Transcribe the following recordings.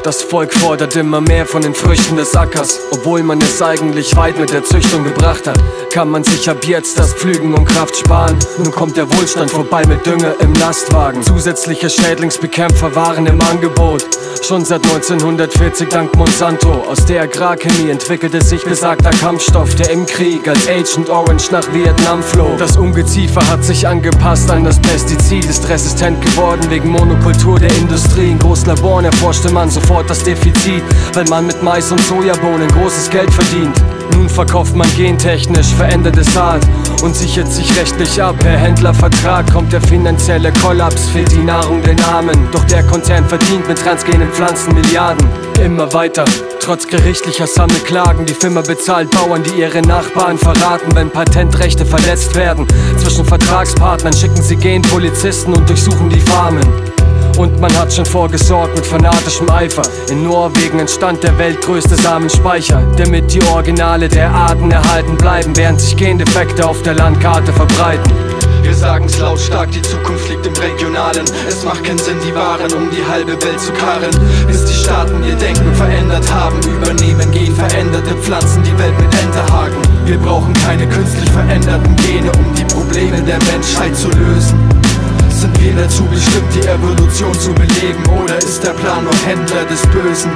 Das Volk fordert immer mehr von den Früchten des Ackers. Obwohl man es eigentlich weit mit der Züchtung gebracht hat, kann man sich ab jetzt das Pflügen und Kraft sparen. Nun kommt der Wohlstand vorbei mit Dünger im Lastwagen. Zusätzliche Schädlingsbekämpfer waren im Angebot, schon seit 1940 dank Monsanto. Aus der Agrarchemie entwickelte sich besagter Kampfstoff, der im Krieg als Agent Orange nach Vietnam floh. Das Ungeziefer hat sich angepasst an das Pestizid, ist resistent geworden wegen Monokultur der Industrie. In Großlaboren erforschte man sofort das Defizit, weil man mit Mais und Sojabohnen großes Geld verdient. Nun verkauft man gentechnisch veränderte Saat und sichert sich rechtlich ab. Per Händlervertrag kommt der finanzielle Kollaps, fehlt die Nahrung den Armen. Doch der Konzern verdient mit transgenen Pflanzen Milliarden. Immer weiter, trotz gerichtlicher Sammelklagen. Die Firma bezahlt Bauern, die ihre Nachbarn verraten, wenn Patentrechte verletzt werden. Zwischen Vertragspartnern schicken sie Genpolizisten und durchsuchen die Farmen. Und man hat schon vorgesorgt mit fanatischem Eifer. In Norwegen entstand der weltgrößte Samenspeicher, damit die Originale der Arten erhalten bleiben, während sich Gendefekte auf der Landkarte verbreiten. Wir sagen's lautstark, die Zukunft liegt im Regionalen. Es macht keinen Sinn, die Waren um die halbe Welt zu karren. Bis die Staaten ihr Denken verändert haben, übernehmen genveränderte Pflanzen die Welt mit Enterhaken. Wir brauchen keine künstlich veränderten Gene, um die Probleme der Menschheit zu lösen. Sind wir dazu bestimmt, die Evolution zu beleben, oder ist der Plan nur Händler des Bösen?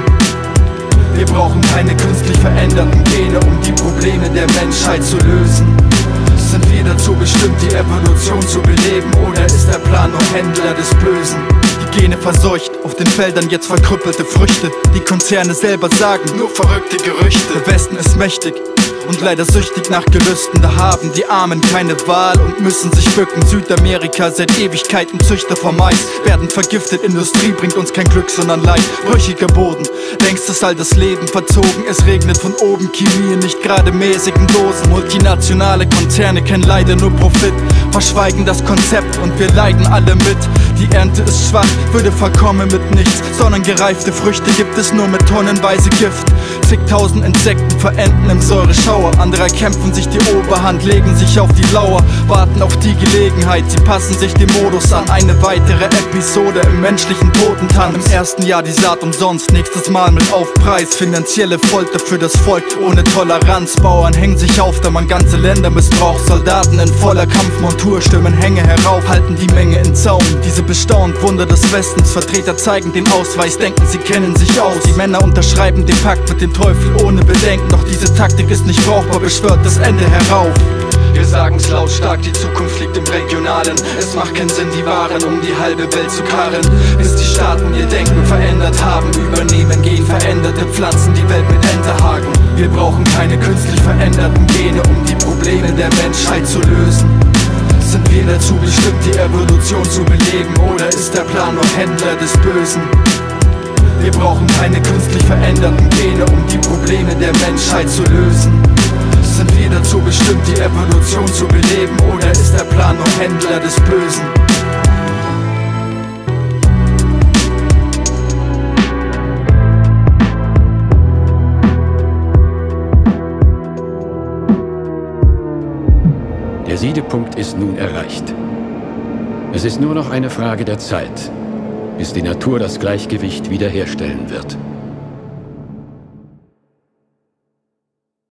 Wir brauchen keine künstlich veränderten Gene, um die Probleme der Menschheit zu lösen. Sind wir dazu bestimmt, die Evolution zu beleben, oder ist der Plan nur Händler des Bösen? Die Gene verseucht, auf den Feldern jetzt verkrüppelte Früchte. Die Konzerne selber sagen nur verrückte Gerüchte. Der Westen ist mächtig und leider süchtig nach Gelüsten. Da haben die Armen keine Wahl und müssen sich bücken. Südamerika seit Ewigkeiten Züchter vom Mais werden vergiftet. Industrie bringt uns kein Glück, sondern Leid. Brüchiger Boden, längstes altes Leben verzogen. Es regnet von oben, Chemie in nicht gerade mäßigen Dosen. Multinationale Konzerne kennen leider nur Profit, verschweigen das Konzept und wir leiden alle mit. Die Ernte ist schwach, würde verkommen mit nichts, sondern gereifte Früchte gibt es nur mit tonnenweise Gift. Zigtausend Insekten verenden im Säureschauer. Andere kämpfen sich die Oberhand, legen sich auf die Lauer, warten auf die Gelegenheit, sie passen sich dem Modus an. Eine weitere Episode im menschlichen Totentanz. Im ersten Jahr die Saat umsonst, nächstes Mal mit Aufpreis. Finanzielle Folter für das Volk ohne Toleranz. Bauern hängen sich auf, da man ganze Länder missbraucht. Soldaten in voller Kampfmontur stürmen Hänge herauf, halten die Menge in Zaum. Diese bestaunt Wunder des Westens, Vertreter zeigen den Ausweis, denken sie kennen sich aus. Die Männer unterschreiben den Pakt mit dem Teufel ohne Bedenken, doch diese Taktik ist nicht brauchbar, beschwört das Ende herauf. Wir sagen's lautstark, die Zukunft liegt im Regionalen. Es macht keinen Sinn, die Waren um die halbe Welt zu karren. Bis die Staaten ihr Denken verändert haben, übernehmen genveränderte Pflanzen die Welt mit Enterhaken. Wir brauchen keine künstlich veränderten Gene, um die Probleme der Menschheit zu lösen. Sind wir dazu bestimmt, die Evolution zu beleben, oder ist der Plan nur Händler des Bösen? Wir brauchen keine künstlich veränderten Gene, um die Probleme der Menschheit zu lösen. Sind wir dazu bestimmt, die Evolution zu beleben, oder ist der Plan nur Händler des Bösen? Der Siedepunkt ist nun erreicht. Es ist nur noch eine Frage der Zeit, bis die Natur das Gleichgewicht wiederherstellen wird.